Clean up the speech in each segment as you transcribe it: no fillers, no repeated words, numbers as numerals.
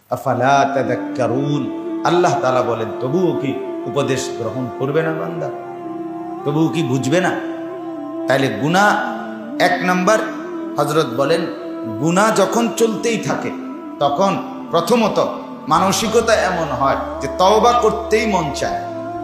আফালা তাযাক্কারুন। আল্লাহ তাআলা বলেন, তবুও কি উপদেশ গ্রহণ করবে না বান্দা? তবুও কি বুঝবে না? তাইলে গুনাহ এক নাম্বার, হযরত বলেন গুনাহ যখন চলতেই থাকে তখন প্রথমত মানসিকতা এমন হয় যে তওবা করতেই মন চায়,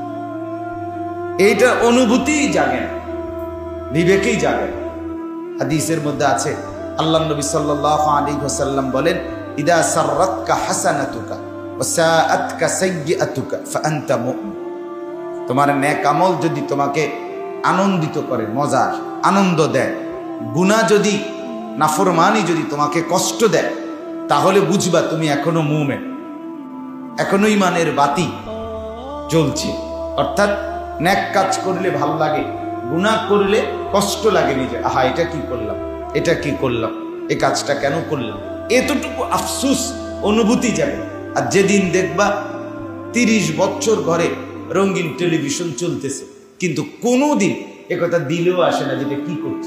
এইটা অনুভূতিই জাগে না, বিবেকেই জাগে না। হাদিসের মধ্যে আছে আল্লাহ নবী সাল্লাল্লাহু আলাইহি ওয়াসাল্লাম বলেন, ইদা সাররাতকা হাসানাতুকা ওয়া সাআতকা সাইয়্যাতুকা ফাআনতা মুমিন। তোমার নেক আমল যদি তোমাকে আনন্দিত করে, মজার আনন্দ দেয়, গুনাহ যদি, নাফরমানি যদি তোমাকে কষ্ট দেয়, তাহলে বুঝবা তুমি এখনো মুমিন, এখনো ঈমানের বাতি জ্বলছে। অর্থাৎ নেক কাজ করলে ভালো লাগে, গুনাহ করলে কষ্ট লাগে নিজে, আহা এটা কি করলাম, এটা কি করলাম, এই কাজটা কেন করলাম, এতটুকু আফসোস অনুভূতি যাবে। আর যেদিন দেখবা 30 বছর ঘরে রঙিন টেলিভিশন চলতেছে, কিন্তু কোনোদিন একথা দিলেও আসে না যেটা কি করছে।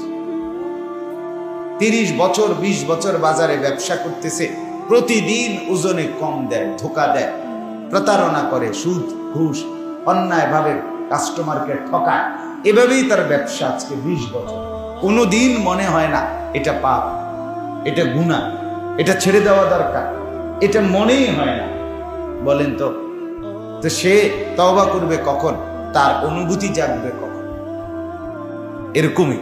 30 বছর 20 বছর বাজারে ব্যবসা করতেছে, প্রতিদিন ওজনে কম দেয়, ধোকা দেয়, প্রতারণা করে, সুদ ঘুষ অন্যায়ভাবে কাস্টমারকে ঠকায়, এভাবেই তার ব্যবসা আজকে 20 বছর। কোনোদিন মনে হয় না এটা পাপ, এটা গুনাহ, এটা ছেড়ে দেওয়া দরকার, এটা মনেই হয় না। বলেন তো সে তওবা করবে কখন, তার অনুভূতি জাগবে কখন? এরকমই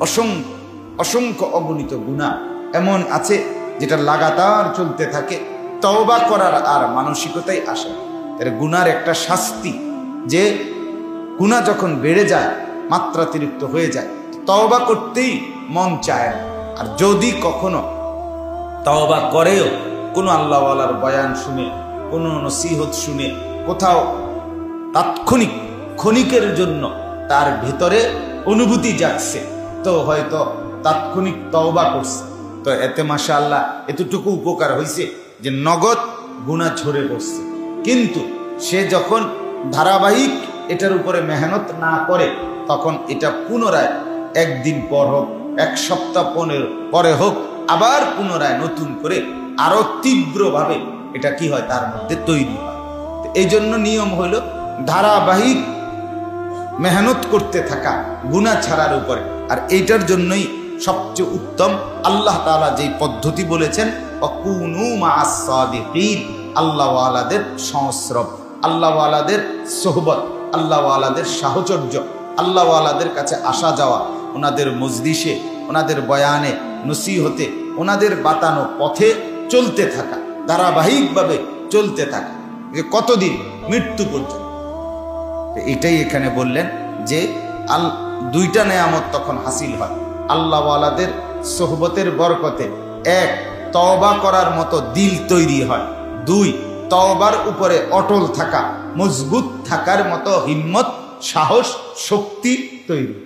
অসংখ্য অগণিত গুনাহ এমন আছে যেটা লাগাতার চলতে থাকে, তওবা করার আর মানসিকতাই আসে না। এর গুনার একটা শাস্তি যে গুনাহ যখন বেড়ে যায়, মাত্রাতিরিক্ত হয়ে যায়, তওবা করতেই মন চায় না। আর যদি কখনো তওবা করেও কোনো আল্লাহওয়ালার বয়ান শুনে, কোনো নসিহত শুনে, কোথাও তাৎক্ষণিক ক্ষণিকের জন্য তার ভিতরে অনুভূতি জাগছে, তো হয়তো তাৎক্ষণিক তওবা করছে, তো এতে মাশাআল্লাহ এতটুকু উপকার হয়েছে যে নগদ গুনাহ ঝরে পড়ছে। কিন্তু সে যখন ধারাবাহিক এটার উপরে মেহনত না করে, তখন এটা পুনরায় একদিন পর হোক, এক সপ্তাহ পরে হোক, আবার পুনরায় নতুন করে আরো তীব্রভাবে এটা কি হয়, তার মধ্যে তৈরি হয়। এই জন্য নিয়ম হলো ধারাবাহিক মেহনত করতে থাকা গুনাহ ছাড়ার উপরে। আর এইটার জন্যই সবচেয়ে উত্তম আল্লাহ তাআলা যেই পদ্ধতি বলেছেন, ওয়াকুনু মা'আস সাদিকিন, আল্লাহওয়ালাদের সংস্রব, আল্লাহওয়ালাদের সোহবত, আল্লাহওয়ালাদের সাহচর্য, আল্লাহওয়ালাদের কাছে আসা যাওয়া, ওনাদের মজলিসে, ওনাদের বয়ানে, নসিহতে, ওনাদের বাতানো পথে চলতে থাকা, ধারাবাহিকভাবে চলতে থাকা, কতদিন? মৃত্যু পর্যন্ত। এটাই এখানে বললেন যে দুইটা নেয়ামত তখন হাসিল হয় আল্লাহওয়ালাদের সোহবতের বরকতে। এক, তওবা করার মতো দিল তৈরি হয়। দুই, তওবার উপরে অটল থাকা, মজবুত থাকার মতো হিম্মত, সাহস, শক্তি তৈরি।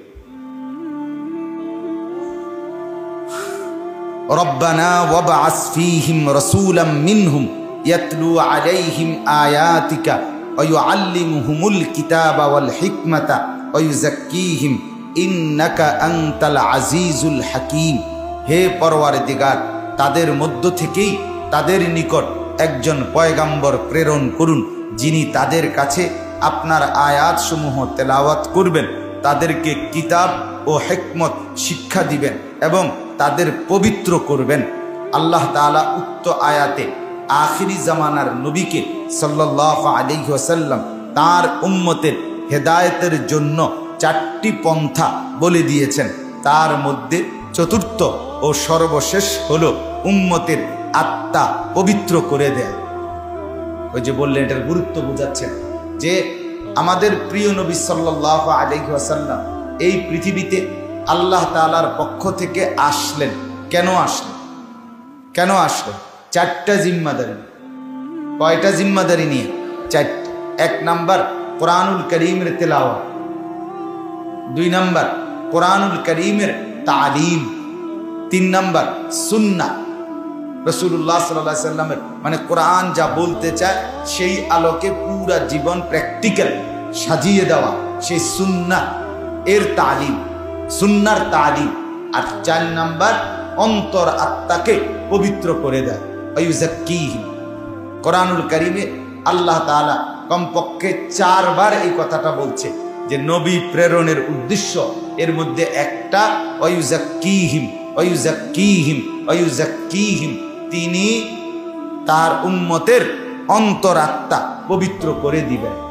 রব্বানা ওয়াবআস ফীহিম রাসূলাম মিনহুম ইয়াতলু আলাইহিম আয়াতিকা ওয়া ইউআল্লিমুহুমুল কিতাবা ওয়াল হিকমাতা ওয়া ইউযাক্কিহিম ইন্নাকা আনতাল আজিজুল হাকীম। হে পরওয়ারদিগার, তাদের মধ্য থেকেই তাদের নিকট একজন পয়গাম্বর প্রেরণ করুন, যিনি তাদের কাছে আপনার আয়াতসমূহ তেলাওয়াত করবেন, তাদেরকে কিতাব ও হিকমত শিক্ষা দিবেন এবং তাদের পবিত্র করবেন। আল্লাহ তাআলা উক্ত আয়াতে আখিরি জামানার নবীকে সাল্লাল্লাহু আলাইহি ওয়াসাল্লাম তার উম্মতের হেদায়েতের জন্য 4টি পন্থা বলে দিয়েছেন। তার মধ্যে চতুর্থ ও সর্বশেষ হলো উম্মতের আত্মা পবিত্র করে দেয়। ওই যে বললেন, এটার গুরুত্ব বোঝাচ্ছেন যে আমাদের প্রিয় নবী সাল্লাল্লাহু আলাইহি ওয়াসাল্লাম এই পৃথিবীতে আল্লাহ তাআলার পক্ষ থেকে আসলেন। কেন আসলেন? কেন আসলেন? 4টা জিম্মাদারি। কয়টা জিম্মাদারি নিয়ে? 4টা। 1 নাম্বার কোরআনুল কারীমের তেলাওয়াত, 2 নাম্বার কোরআনুল কারীমের তালিম, 3 নাম্বার সুন্নাহ রাসূলুল্লাহ সাল্লাল্লাহু আলাইহি ওয়াসাল্লামের, মানে কোরআন যা বলতে চায় সেই আলোকে পুরা জীবন প্র্যাকটিক্যাল সাজিয়ে দেওয়া, সেই সুন্নাহ এর তালিম, সুন্নাহর তালিম। আর 4 নাম্বার অন্তর আত্মাকে পবিত্র করে দেয়, ওয়ায়ুযাক্কিহিম, কোরআনুল কারিমে আল্লাহ তাআলা কমপক্ষে 4 বার এই কথাটা বলছে যে নবী প্রেরণের উদ্দেশ্য এর মধ্যে একটা ওয়ায়ুযাক্কিহিম ওয়ায়ুযাক্কিহিম ওয়ায়ুযাক্কিহিম, তিনি তার উম্মতের অন্তরাত্মা পবিত্র করে দিবেন।